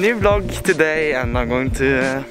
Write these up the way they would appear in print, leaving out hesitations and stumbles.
new vlog today, and I'm going to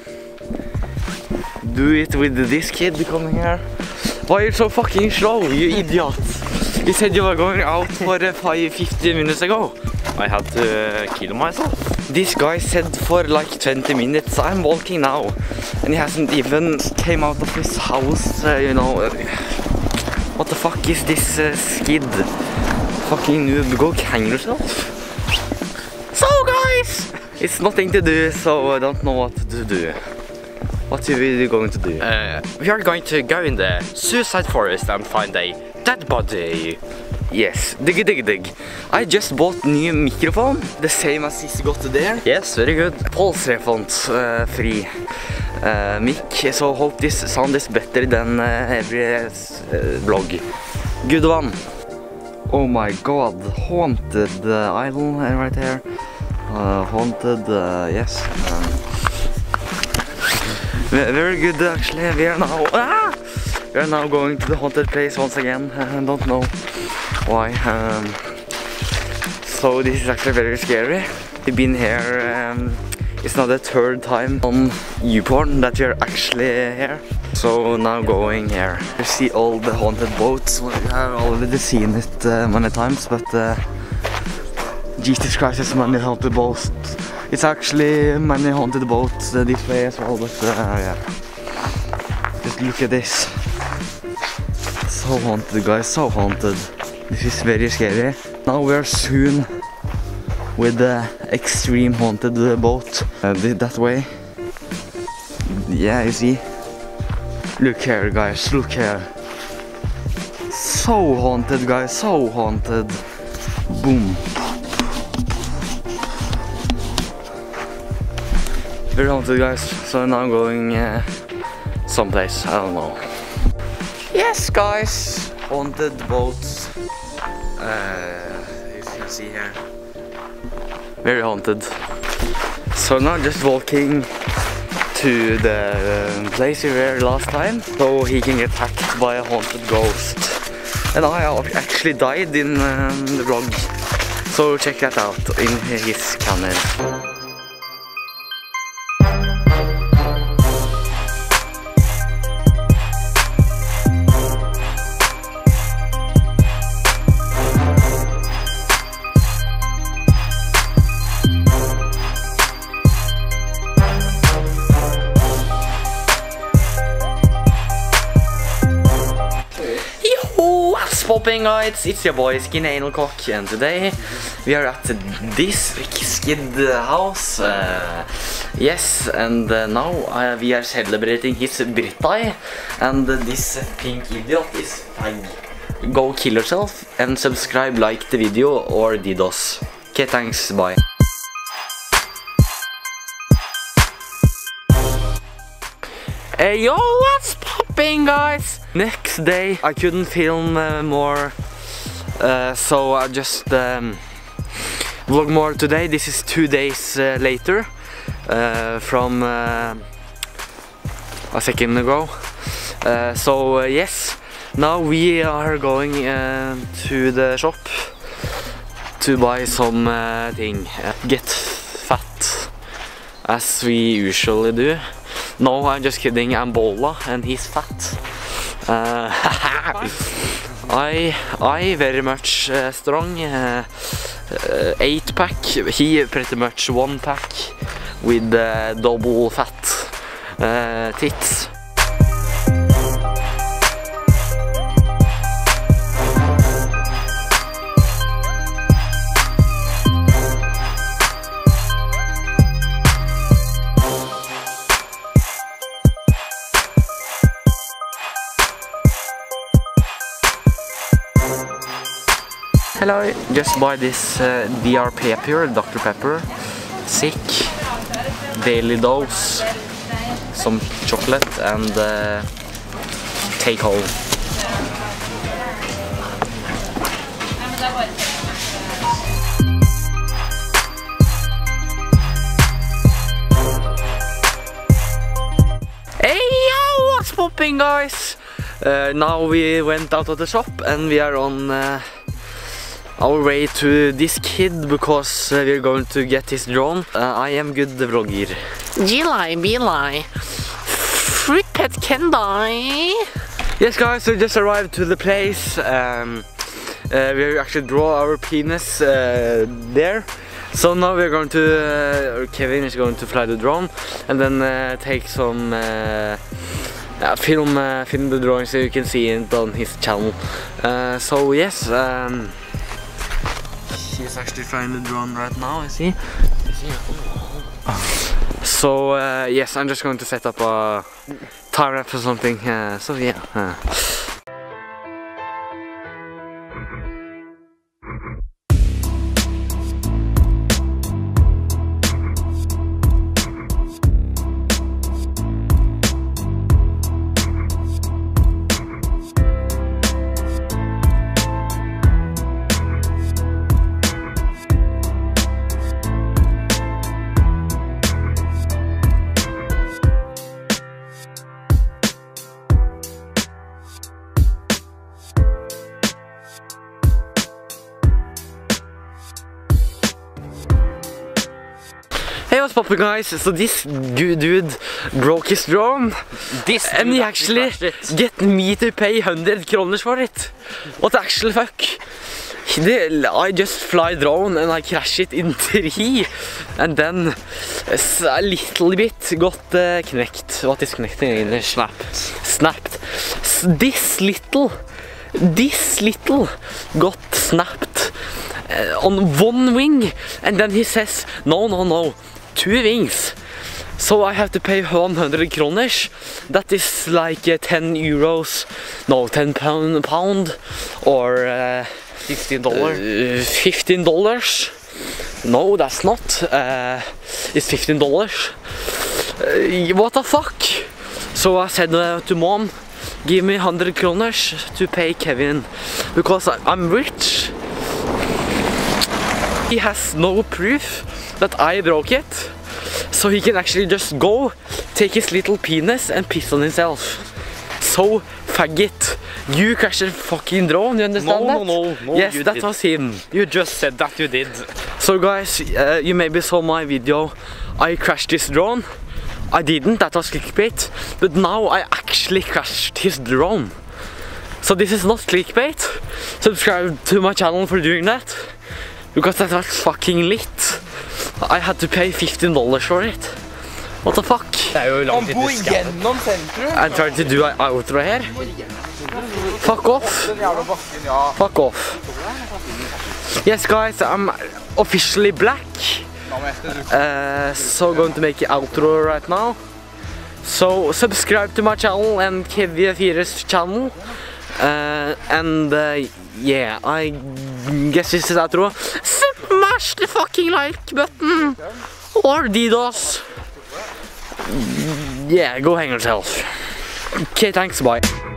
do it with this kid coming here. Why are you so fucking slow, you idiot? You said you were going out for 15 minutes ago. I had to kill myself. This guy said for like 20 minutes, I'm walking now. And he hasn't even came out of his house, you know. What the fuck is this skid? Fucking noob, go hang yourself. So guys, it's nothing to do, so I don't know what to do. What are we going to do? We are going to go in the suicide forest and find a dead body. Yes, dig. I just bought new microphone, the same as he's got there. Yes, very good. Pulse-refund free mic, so hope this sound is better than every vlog. Good one. Oh my god, haunted island right here. Haunted, yes. Very good actually. We are now going to the haunted place once again. I don't know why. So this is actually very scary. We've been here. It's now the third time on YouPorn that we're actually here. So now going here. You see all the haunted boats. We have already seen it many times, but Jesus Christ, there's many haunted boats. It's actually many haunted boats this way as well, but yeah. Just look at this. So haunted, guys, so haunted. This is very scary. Now we are soon with the extreme haunted boat that way. Yeah, you see. Look here, guys, look here. So haunted, guys, so haunted. Boom. Very haunted, guys. So now I'm going someplace, I don't know. Yes, guys, haunted boats. You can see here. Very haunted. So now just walking to the place we were last time, so he can get attacked by a haunted ghost. And I actually died in the vlog, so check that out in his channel. What's popping, guys? It's your boy Skinny Anal Cock, and today we are at this skid house. Yes, and now we are celebrating his birthday, and this pink idiot is fag. Go kill yourself and subscribe, like the video, or DDoS. Okay, thanks, bye. Hey yo, what's popping, guys? Next day I couldn't film more, so I just vlog more today. This is 2 days later from a second ago. So yes, now we are going to the shop to buy some thing. Get fat, as we usually do. No, I'm just kidding, I'm Bola and he's fat. I very much strong, 8-pack, he pretty much 1-pack with double fat tits. Hello, just buy this DR Pepper, Dr. Pepper, sick, daily dose, some chocolate and take home. Hey yo, what's popping, guys? Now we went out of the shop and we are on our way to this kid because we're going to get his drone. I am good vlogger. G-lie, B-lie. Fruit pet can die. Yes guys, we just arrived to the place. We actually draw our penis there. So now we're going to, Kevin is going to fly the drone and then take some, film the drawing so you can see it on his channel. So yes, he's actually flying the drone right now, I see. So yes, I'm just going to set up a time lapse or something, so yeah. Hey, what's poppin' guys? So this dude broke his drone and he actually get me to pay 100 kroner for it. What the actual fuck? I just fly drone and I crash it in 3 and then a little bit got knekt. What is knekt in English? Snapped. This little got snapped on one wing and then he says no, 2 wings. So I have to pay 100 kroners. That is like 10 euros, no, 10 pound or $15. $15? No, that's not. It's $15. What the fuck? So I said to mom, give me 100 kroners to pay Kevin because I'm rich. He has no proof that I broke it, so he can actually just go, take his little penis and piss on himself. So, faggot, you crashed a fucking drone, you understand that? No, yes, that was him. You just said that you did. So guys, you maybe saw my video. I crashed this drone. I didn't, that was clickbait. But now I actually crashed his drone. So this is not clickbait. Subscribe to my channel for doing that. Because that was fucking lit. I had to pay $15 for it. What the fuck? Han bor gjennom sentrum. I'm trying to do an outro here. Fuck off. Fuck off. Yes guys, I'm officially black. So going to make an outro right now. So subscribe to my channel and Kevin4's channel. Yeah, I guess this is outro. Smash the fucking like button or DDoS. Yeah, go hang yourself. Okay, thanks, bye.